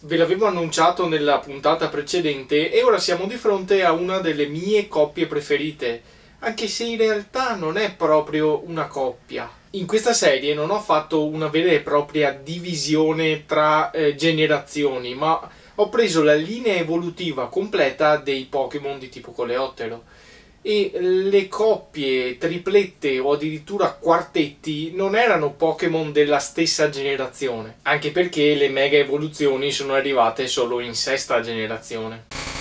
Ve l'avevo annunciato nella puntata precedente e ora siamo di fronte a una delle mie coppie preferite, anche se in realtà non è proprio una coppia. In questa serie non ho fatto una vera e propria divisione tra generazioni, ma ho preso la linea evolutiva completa dei Pokémon di tipo coleottero. E le coppie, triplette o addirittura quartetti non erano Pokémon della stessa generazione, anche perché le mega evoluzioni sono arrivate solo in sesta generazione.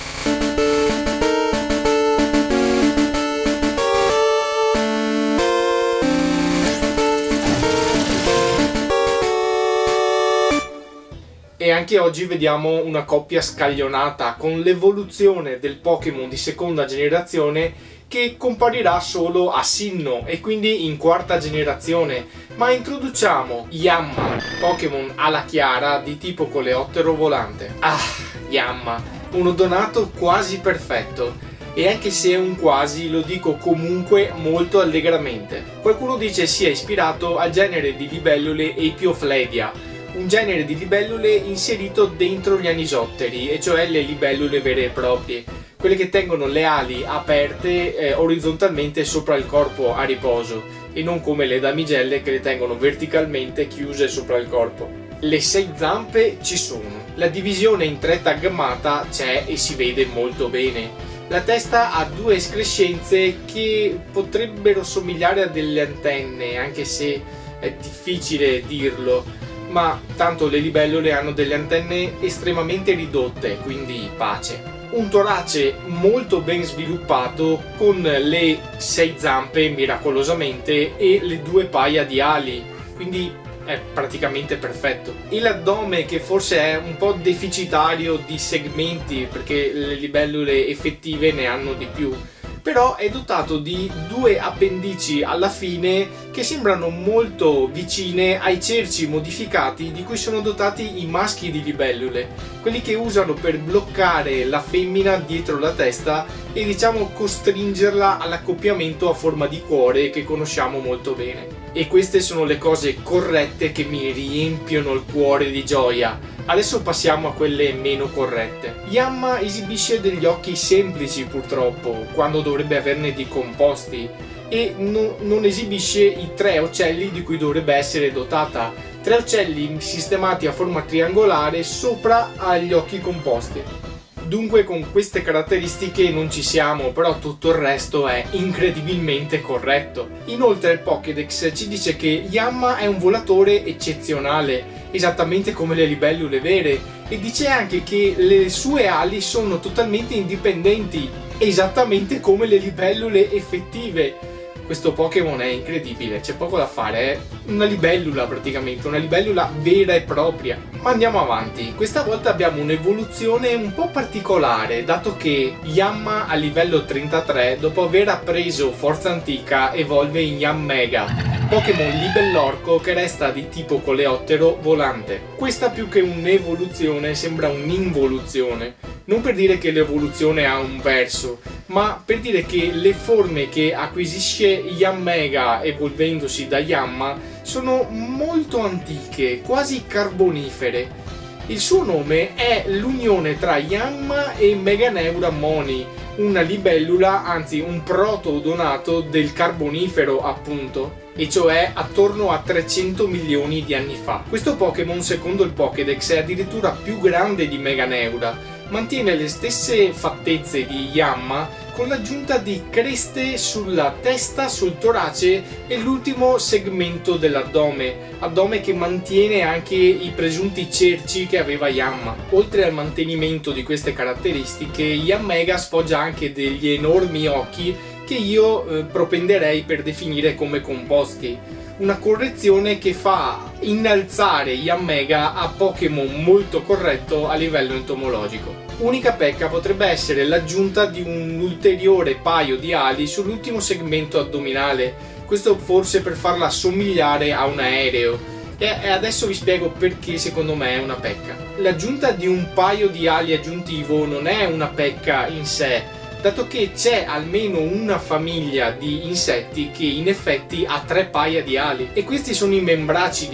E anche oggi vediamo una coppia scaglionata con l'evoluzione del Pokémon di seconda generazione che comparirà solo a Sinnoh e quindi in quarta generazione, ma introduciamo Yanma, Pokémon ala chiara di tipo coleottero volante. Ah, Yanma, un odonato quasi perfetto, e anche se è un quasi lo dico comunque molto allegramente. Qualcuno dice sia ispirato al genere di libellule Apioflavia, un genere di libellule inserito dentro gli anisotteri, e cioè le libellule vere e proprie, quelle che tengono le ali aperte orizzontalmente sopra il corpo a riposo, e non come le damigelle che le tengono verticalmente chiuse sopra il corpo. Le 6 zampe ci sono, la divisione in 3 taggmata c'è e si vede molto bene. La testa ha 2 escrescenze che potrebbero somigliare a delle antenne, anche se è difficile dirlo, ma tanto le libellule hanno delle antenne estremamente ridotte, quindi pace. Un torace molto ben sviluppato con le 6 zampe miracolosamente e le 2 paia di ali, quindi è praticamente perfetto. E l'addome, che forse è un po' deficitario di segmenti perché le libellule effettive ne hanno di più, però è dotato di 2 appendici alla fine che sembrano molto vicine ai cerci modificati di cui sono dotati i maschi di libellule, quelli che usano per bloccare la femmina dietro la testa e diciamo costringerla all'accoppiamento a forma di cuore che conosciamo molto bene. E queste sono le cose corrette che mi riempiono il cuore di gioia. Adesso passiamo a quelle meno corrette. Yanma esibisce degli occhi semplici purtroppo, quando dovrebbe averne di composti, e non esibisce i 3 ocelli di cui dovrebbe essere dotata. 3 ocelli sistemati a forma triangolare sopra agli occhi composti. Dunque con queste caratteristiche non ci siamo, però tutto il resto è incredibilmente corretto. Inoltre il Pokédex ci dice che Yanma è un volatore eccezionale, esattamente come le libellule vere, e dice anche che le sue ali sono totalmente indipendenti, esattamente come le libellule effettive. Questo Pokémon è incredibile, c'è poco da fare, è una libellula praticamente, una libellula vera e propria. Ma andiamo avanti, questa volta abbiamo un'evoluzione un po' particolare, dato che Yanma a livello 33, dopo aver appreso Forza Antica, evolve in Yanmega, Pokémon libellorco che resta di tipo coleottero volante. Questa più che un'evoluzione sembra un'involuzione. Non per dire che l'evoluzione ha un verso, ma per dire che le forme che acquisisce Yanmega evolvendosi da Yanma sono molto antiche, quasi carbonifere. Il suo nome è l'unione tra Yanma e Meganeura moni, una libellula, anzi un proto-odonato del Carbonifero appunto, e cioè attorno a 300 milioni di anni fa. Questo Pokémon, secondo il Pokédex, è addirittura più grande di Meganeura, mantiene le stesse fattezze di Yanma con l'aggiunta di creste sulla testa, sul torace e l'ultimo segmento dell'addome, addome che mantiene anche i presunti cerci che aveva Yanma. Oltre al mantenimento di queste caratteristiche, Yanmega sfoggia anche degli enormi occhi che io propenderei per definire come composti. Una correzione che fa innalzare Yanmega a Pokémon molto corretto a livello entomologico. Unica pecca potrebbe essere l'aggiunta di un ulteriore paio di ali sull'ultimo segmento addominale, questo forse per farla assomigliare a un aereo, e adesso vi spiego perché secondo me è una pecca. L'aggiunta di un paio di ali aggiuntivo non è una pecca in sé, dato che c'è almeno una famiglia di insetti che in effetti ha 3 paia di ali, e questi sono i membracidi,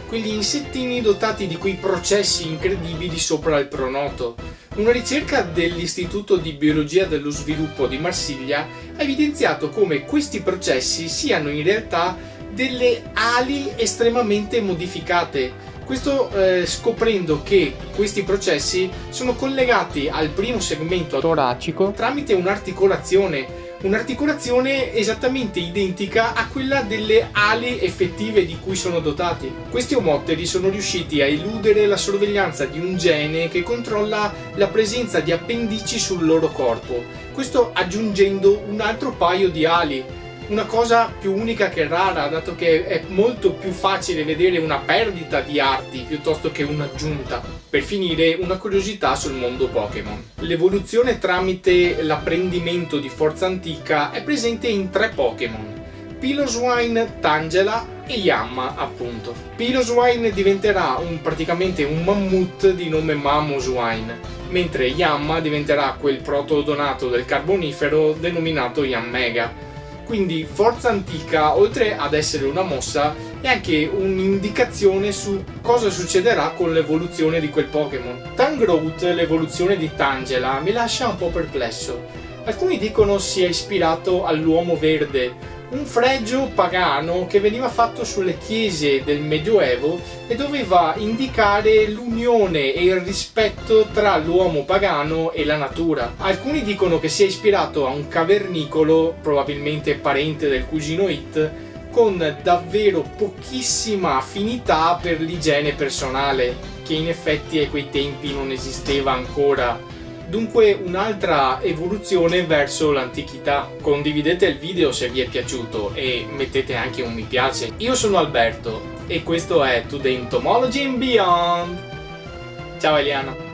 quegli insettini dotati di quei processi incredibili sopra il pronoto. Una ricerca dell'Istituto di Biologia dello Sviluppo di Marsiglia ha evidenziato come questi processi siano in realtà delle ali estremamente modificate. Questo scoprendo che questi processi sono collegati al primo segmento toracico tramite un'articolazione esattamente identica a quella delle ali effettive di cui sono dotati. Questi omotteri sono riusciti a eludere la sorveglianza di un gene che controlla la presenza di appendici sul loro corpo, questo aggiungendo un altro paio di ali. Una cosa più unica che rara, dato che è molto più facile vedere una perdita di arti piuttosto che un'aggiunta. Per finire, una curiosità sul mondo Pokémon. L'evoluzione tramite l'apprendimento di forza antica è presente in 3 Pokémon: Piloswine, Tangela e Yanma, appunto. Piloswine diventerà praticamente un mammut di nome Mamoswine, mentre Yanma diventerà quel proto-odonato del Carbonifero denominato Yanmega. Quindi forza antica, oltre ad essere una mossa, è anche un'indicazione su cosa succederà con l'evoluzione di quel Pokémon. Tangrowth, l'evoluzione di Tangela, mi lascia un po' perplesso. Alcuni dicono sia ispirato all'uomo verde, un fregio pagano che veniva fatto sulle chiese del Medioevo e doveva indicare l'unione e il rispetto tra l'uomo pagano e la natura. Alcuni dicono che sia ispirato a un cavernicolo, probabilmente parente del cugino It, con davvero pochissima affinità per l'igiene personale, che in effetti a quei tempi non esisteva ancora. Dunque un'altra evoluzione verso l'antichità. Condividete il video se vi è piaciuto e mettete anche un mi piace. Io sono Alberto e questo è Today Entomology and Beyond. Ciao Eliana.